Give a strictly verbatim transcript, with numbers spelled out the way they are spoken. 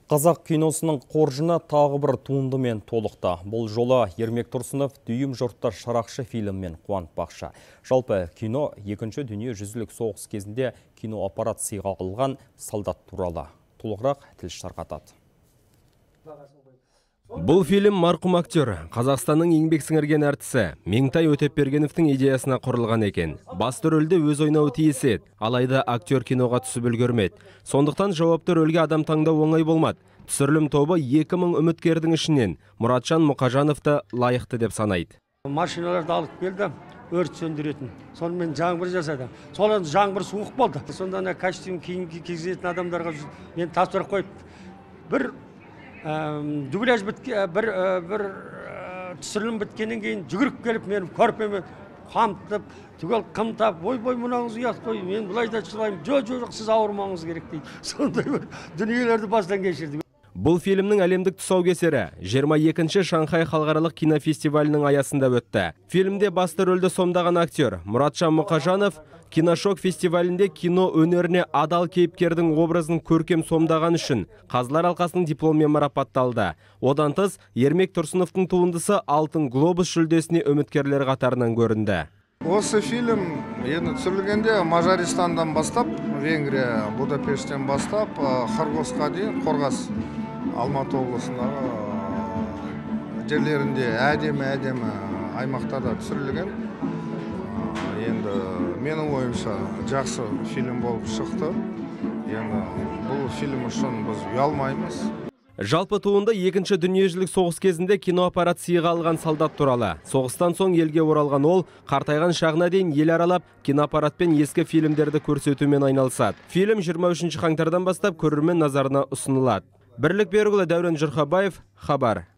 Қазақ киносының қоржыны тағы бір туындымен толықты. Бұл жолы Ермек Тұрсынов «Дүйім жұртты шарақшы» фильммен қуантпақшы. Жалпы кино екінші дүние жүзілік соғыс кезінде киноаппарат сыйға алған солдат туралы. Толығырақ тілші тарқатады. Бұл фильм марқұм актер, Қазақстанның еңбек сіңірген әртісі Меңтай Өтепбергеновтың идеясына құрылған екен. Басты рөлде өз ойнауы тиіс еді, алайда актер киноға түсіп үлгермеді. Сондықтан жауапты рөлге адам таңдау оңай болмады. Түсірілім тобы екі мың үміткердің ішінен Мұратжан Мұқажановты лайықты деп санайды. Машиналарды алып келді, өрт сөндіретін. Сонымен жаңбыр жасады. Сол жаңбыр суық болды. Сонда костюм киім кигізетін адамдарға мен тапсырып қойып, бір дубляж біткен, бір бір түсірілім біткеннен кейін жүгіріп келіп мені көрпеме қамтып, түгел қымтап, ой-бой мынаңыз ұят қой, мен бұлай да шылаймын, жоқ-жоқ, сіз ауырмаңыз керек дейді. Сондай бір дүниелерді бастан кешірді. Бұл фильмнің әлемдік тұсаукесері жиырма екінші Шанхай халықаралық кинофестивалінің аясында өтті. Фильмде басты рөлді сомдаған актер Мұратжан Мұқажанов Киношок фестивалінде кино өнеріне адал кейіпкердің образын көркем сомдаған үшін Қазылар алқасының дипломмен марапатталды. Одан тыс, Ермек Тұрсыновтың туындысы Алтын глобус жүлдесіне үміткерлер қатарынан көрінді. Осы фильм енді түсірілгенде Мажаристандан бастап, Венгрия, Будапешттен бастап, Қырғызға дейін, Қорғас, Алматы облысындағы жерлерінде әдемі-әдемі аймақтарда түсірілген. Енді менің ойымша жақсы фильм болып шықты. Енді бұл фильм үшін біз ұялмаймыз. Жалпы туынды екінші дүниежүзілік соғыс кезінде киноаппарат сыйға алған солдат туралы. Соғыстан соң елге оралған ол, қартайған шағына дейін ел аралап, киноаппаратпен ескі фильмдерді көрсетумен айналысады. Фильм жиырма үшінші қаңтардан бастап көрермен назарына ұсынылады. Бірлік Берікұлы, Дәурен Жұрхабаев, Хабар.